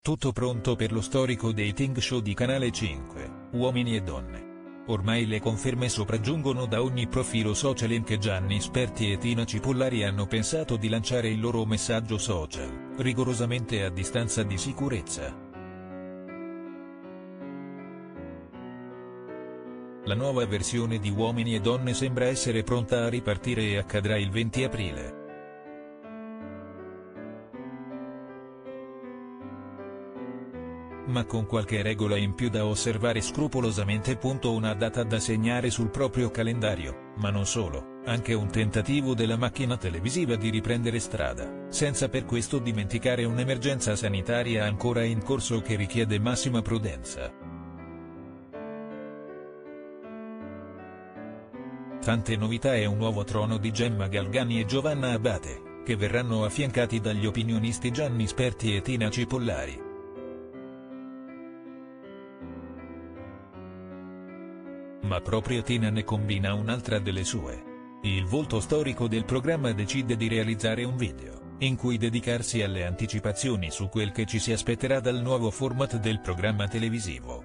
Tutto pronto per lo storico dating show di Canale 5, Uomini e Donne. Ormai le conferme sopraggiungono da ogni profilo social in che Gianni Sperti e Tina Cipollari hanno pensato di lanciare il loro messaggio social, rigorosamente a distanza di sicurezza. La nuova versione di Uomini e Donne sembra essere pronta a ripartire e accadrà il 20 aprile. Ma con qualche regola in più da osservare scrupolosamente. Una data da segnare sul proprio calendario, ma non solo, anche un tentativo della macchina televisiva di riprendere strada, senza per questo dimenticare un'emergenza sanitaria ancora in corso che richiede massima prudenza. Tante novità e un nuovo trono di Gemma Galgani e Giovanna Abate, che verranno affiancati dagli opinionisti Gianni Sperti e Tina Cipollari. Ma proprio Tina ne combina un'altra delle sue. Il volto storico del programma decide di realizzare un video, in cui dedicarsi alle anticipazioni su quel che ci si aspetterà dal nuovo format del programma televisivo.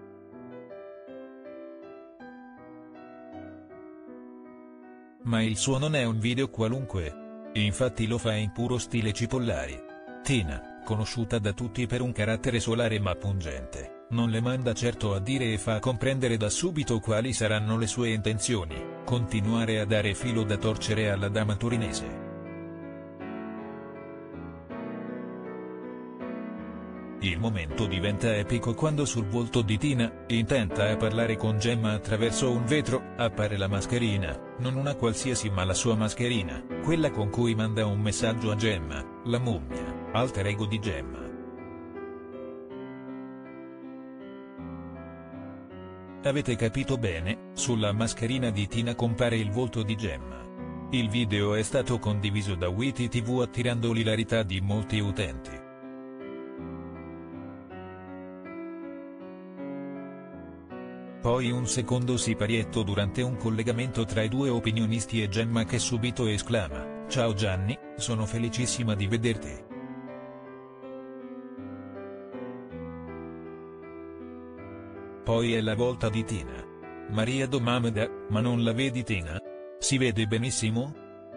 Ma il suo non è un video qualunque. Infatti lo fa in puro stile Cipollari. Tina, conosciuta da tutti per un carattere solare ma pungente, non le manda certo a dire e fa comprendere da subito quali saranno le sue intenzioni: continuare a dare filo da torcere alla dama torinese. Il momento diventa epico quando sul volto di Tina, intenta a parlare con Gemma attraverso un vetro, appare la mascherina, non una qualsiasi ma la sua mascherina, quella con cui manda un messaggio a Gemma, la mummia, alter ego di Gemma. Avete capito bene, sulla mascherina di Tina compare il volto di Gemma. Il video è stato condiviso da WITI-TV attirando l'ilarità di molti utenti. Poi un secondo siparietto durante un collegamento tra i due opinionisti e Gemma che subito esclama: "Ciao Gianni, sono felicissima di vederti". Poi è la volta di Tina. "Maria domanda, ma non la vedi Tina? Si vede benissimo?".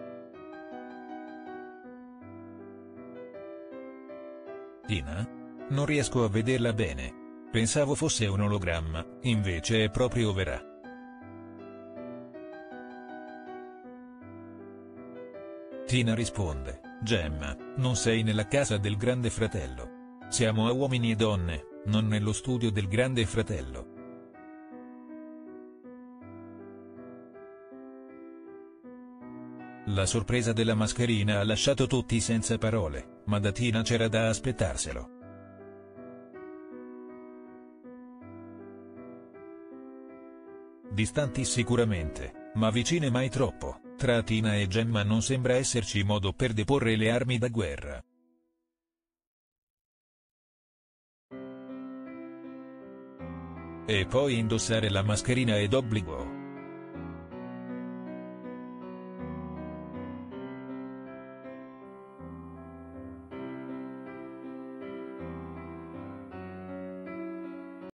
"Tina? Non riesco a vederla bene. Pensavo fosse un ologramma, invece è proprio vera". Tina risponde: "Gemma, non sei nella casa del Grande Fratello. Siamo a Uomini e Donne, non nello studio del Grande Fratello". La sorpresa della mascherina ha lasciato tutti senza parole, ma da Tina c'era da aspettarselo. Distanti sicuramente, ma vicine mai troppo, tra Tina e Gemma non sembra esserci modo per deporre le armi da guerra. E poi indossare la mascherina è d'obbligo.